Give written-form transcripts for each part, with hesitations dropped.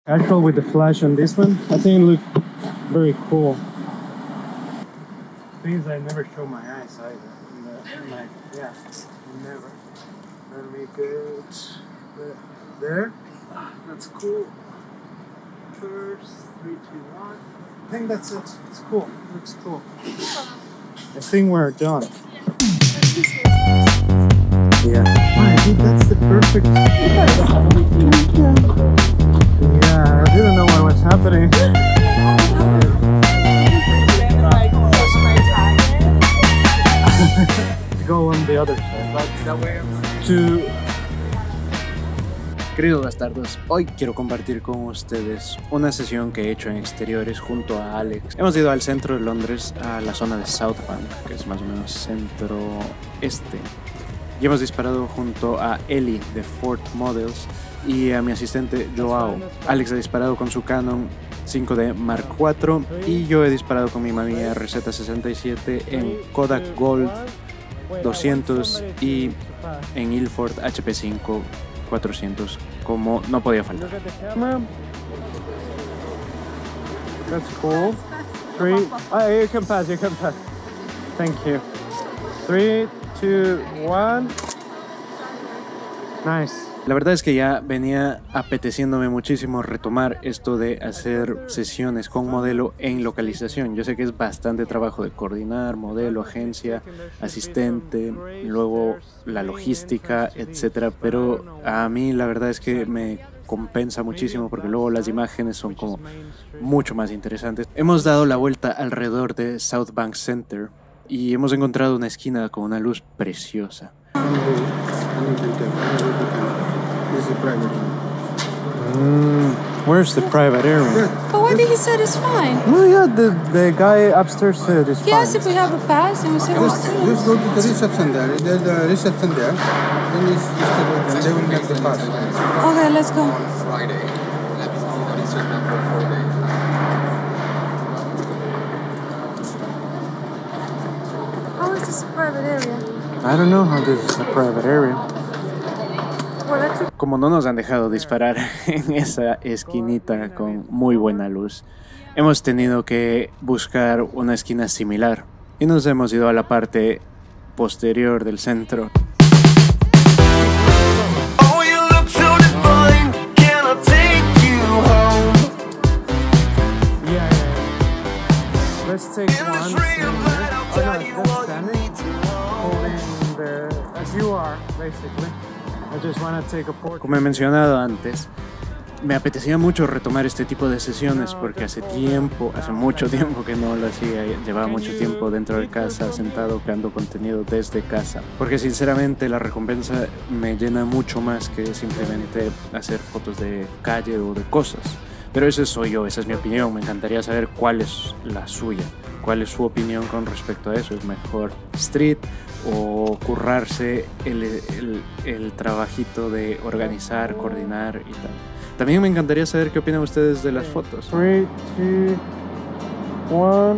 Actual with the flash on this one, I think it looked very cool. Things I never show my eyes either. Yeah, never. Let me get there. That's cool. First, 3, 2, 1. I think that's it. It's cool. Looks cool. I think we're done. Yeah. I think that's the perfect. Yeah, I didn't know what was happening. Go on the other side. Queridos bastardos, hoy quiero compartir con ustedes una sesión que he hecho en exteriores junto a Alex. Hemos ido al centro de Londres, a la zona de South Bank, que es más o menos centro-este. Y hemos disparado junto a Ellie de Ford Models y a mi asistente Joao. Alex ha disparado con su Canon 5D Mark IV y yo he disparado con mi Mamiya RZ67 en Kodak Gold 200 y en Ilford HP5 400, como no podía faltar. That's cool. 3. Oh, you can pass. Thank you. 3, 2, 1. Nice. La verdad es que ya venía apeteciéndome muchísimo retomar esto de hacer sesiones con modelo en localización. Yo sé que es bastante trabajo de coordinar modelo, agencia, asistente, luego la logística, etcétera, pero a mí la verdad es que me compensa muchísimo porque luego las imágenes son como mucho más interesantes. Hemos dado la vuelta alrededor de South Bank Center y hemos encontrado una esquina con una luz preciosa. This is private. Where's the private area? But what did he said is fine? Oh yeah, the guy upstairs said it's Yes, fine. if we have a pass and we say Just go to the reception there. There's the reception there. Then you stay with them. They will make the pass. Okay, let's go. Friday. It's checked out for 4 days. How is this a private area? I don't know how this is a private area. Como no nos han dejado disparar en esa esquinita con muy buena luz, hemos tenido que buscar una esquina similar y nos hemos ido a la parte posterior del centro. Yeah. Let's take one. Holding the, as you are, basically. I just want to take a portrait. Como he mencionado antes, me apetecía mucho retomar este tipo de sesiones porque hace mucho tiempo que no lo hacía. Llevaba mucho tiempo dentro de casa, sentado, creando contenido desde casa. Porque sinceramente la recompensa me llena mucho más que simplemente hacer fotos de calle o de cosas. Pero ese soy yo, esa es mi opinión. Me encantaría saber cuál es la suya, cuál es su opinión con respecto a eso. ¿Es mejor street o currarse el trabajito de organizar, coordinar y tal? También me encantaría saber qué opinan ustedes de las fotos. 3, 2, 1.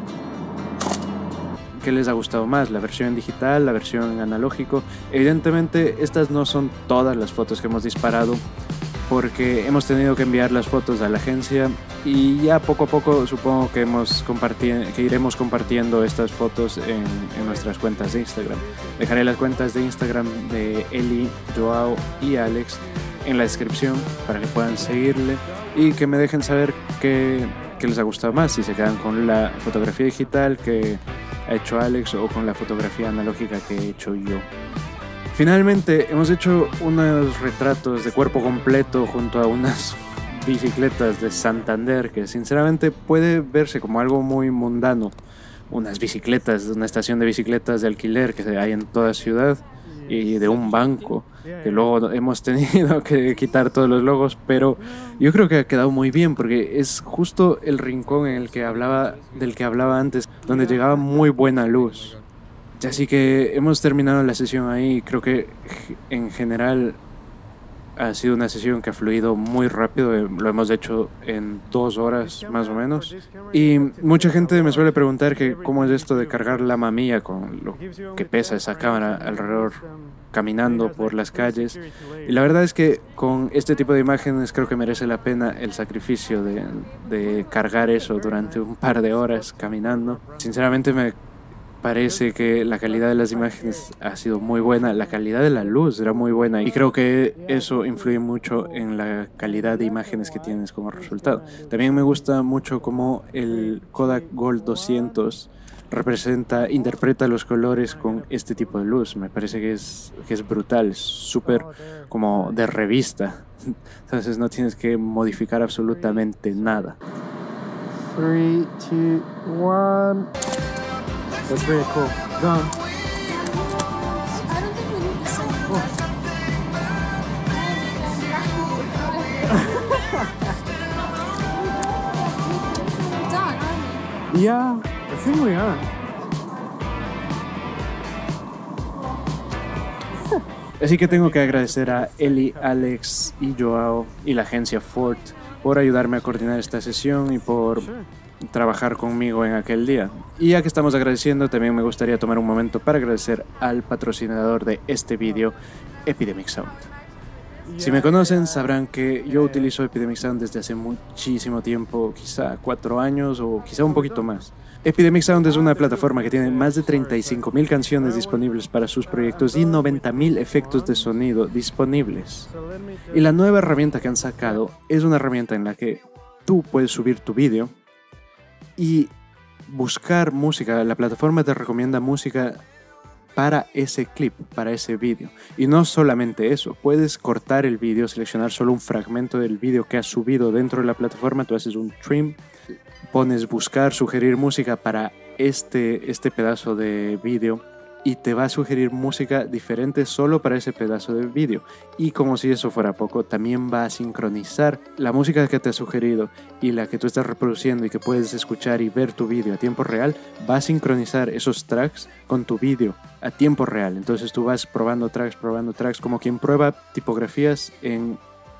¿Qué les ha gustado más? ¿La versión digital? ¿La versión analógico? Evidentemente estas no son todas las fotos que hemos disparado, porque hemos tenido que enviar las fotos a la agencia y ya poco a poco supongo que iremos compartiendo estas fotos en nuestras cuentas de Instagram. Dejaré las cuentas de Instagram de Eli, Joao y Alex en la descripción para que puedan seguirle y que me dejen saber qué les ha gustado más, si se quedan con la fotografía digital que ha hecho Alex o con la fotografía analógica que he hecho yo. Finalmente hemos hecho unos retratos de cuerpo completo junto a unas bicicletas de Santander que sinceramente puede verse como algo muy mundano. Unas bicicletas de una estación de bicicletas de alquiler que hay en toda ciudad y de un banco que luego hemos tenido que quitar todos los logos, pero yo creo que ha quedado muy bien porque es justo el rincón en el que del que hablaba antes, donde llegaba muy buena luz. Así que hemos terminado la sesión ahí. Creo que en general Ha sido una sesión que ha fluido muy rápido, lo hemos hecho en 2 horas más o menos. Y mucha gente me suele preguntar que cómo es esto de cargar la mamilla con lo que pesa esa cámara alrededor caminando por las calles. Y la verdad es que con este tipo de imágenes creo que merece la pena el sacrificio de cargar eso durante un par de horas caminando. Sinceramente me parece que la calidad de las imágenes ha sido muy buena, la calidad de la luz era muy buena y creo que eso influye mucho en la calidad de imágenes que tienes como resultado. También me gusta mucho cómo el Kodak Gold 200 interpreta los colores con este tipo de luz. Me parece que es brutal, es súper como de revista. Entonces no tienes que modificar absolutamente nada. 3, 2, 1. That's very cool. Gone. I don't think we need the same. We're done, aren't we? Yeah, I think we are. Así que tengo que agradecer a Eli, Alex y Joao y la agencia Ford por ayudarme a coordinar esta sesión y por trabajar conmigo en aquel día. Y ya que estamos agradeciendo, también me gustaría tomar un momento para agradecer al patrocinador de este vídeo, Epidemic Sound. Si me conocen sabrán que yo utilizo Epidemic Sound desde hace muchísimo tiempo, quizá 4 años o quizá un poquito más. Epidemic Sound es una plataforma que tiene más de 35.000 canciones disponibles para sus proyectos y 90.000 efectos de sonido disponibles. Y la nueva herramienta que han sacado es una herramienta en la que tú puedes subir tu vídeo y buscar música. La plataforma te recomienda música para ese clip, para ese vídeo. Y no solamente eso, puedes cortar el vídeo, seleccionar solo un fragmento del vídeo que has subido dentro de la plataforma, tú haces un trim, pones buscar, sugerir música para este pedazo de vídeo y te va a sugerir música diferente solo para ese pedazo de vídeo. Y como si eso fuera poco, también va a sincronizar la música que te ha sugerido y la que tú estás reproduciendo y que puedes escuchar y ver tu vídeo a tiempo real, va a sincronizar esos tracks con tu vídeo a tiempo real. Entonces tú vas probando tracks como quien prueba tipografías en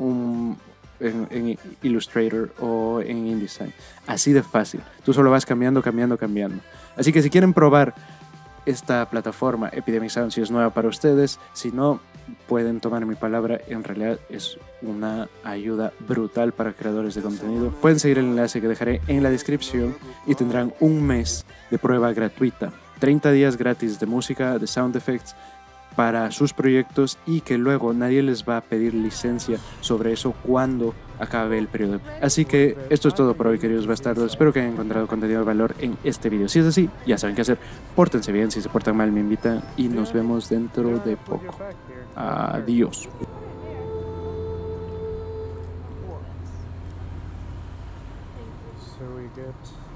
Illustrator o en InDesign. Así de fácil. Tú solo vas cambiando. Así que si quieren probar esta plataforma Epidemic Sound, si es nueva para ustedes, si no, pueden tomar mi palabra, en realidad es una ayuda brutal para creadores de contenido. Pueden seguir el enlace que dejaré en la descripción y tendrán un mes de prueba gratuita, 30 días gratis de música, de sound effects para sus proyectos y que luego nadie les va a pedir licencia sobre eso cuando acabe el periodo. Así que esto es todo por hoy, queridos bastardos. Espero que hayan encontrado contenido de valor en este video. Si es así, ya saben qué hacer. Pórtense bien, si se portan mal me invitan y nos vemos dentro de poco. Adiós. So we get